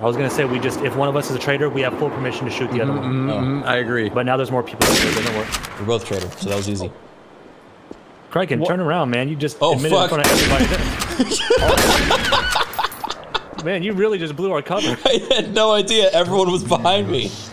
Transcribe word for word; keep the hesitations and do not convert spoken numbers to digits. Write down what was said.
I was gonna say we just if one of us is a traitor, we have full permission to shoot the other Mm-hmm, one. mm-hmm, I agree. But now there's more people. So it doesn't work. We're both traitor, so that was easy. Kraken, turn around, man. You just oh, admitted fuck. in front of everybody. Man, you really just blew our cover. I had no idea everyone was behind me.